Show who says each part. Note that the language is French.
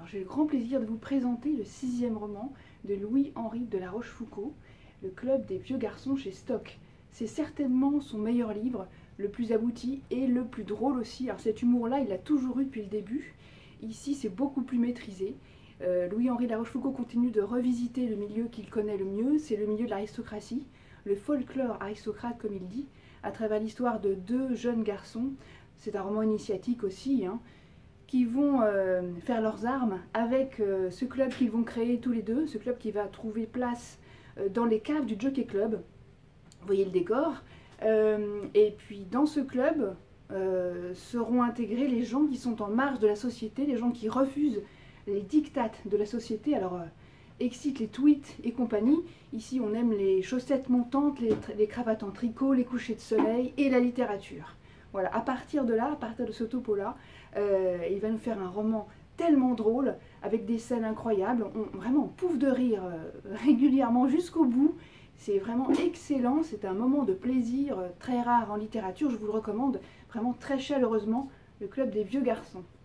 Speaker 1: Alors j'ai le grand plaisir de vous présenter le 6e roman de Louis-Henri de La Rochefoucauld, Le Club des vieux garçons chez Stock. C'est certainement son meilleur livre, le plus abouti et le plus drôle aussi. Alors cet humour-là, il l'a toujours eu depuis le début. Ici, c'est beaucoup plus maîtrisé. Louis-Henri de La Rochefoucauld continue de revisiter le milieu qu'il connaît le mieux, c'est le milieu de l'aristocratie, le folklore aristocrate comme il dit, à travers l'histoire de deux jeunes garçons. C'est un roman initiatique aussi, qui vont faire leurs armes avec ce club qu'ils vont créer tous les deux, ce club qui va trouver place dans les caves du Jockey Club. Vous voyez le décor. Et puis dans ce club seront intégrés les gens qui sont en marge de la société, les gens qui refusent les dictates de la société. Alors excite les tweets et compagnie. Ici on aime les chaussettes montantes, les cravates en tricot, les couchers de soleil et la littérature. Voilà, à partir de là, à partir de ce topo-là, il va nous faire un roman tellement drôle, avec des scènes incroyables. Vraiment, on pouffe de rire régulièrement jusqu'au bout. C'est vraiment excellent, c'est un moment de plaisir très rare en littérature. Je vous le recommande vraiment très chaleureusement, Le Club des vieux garçons.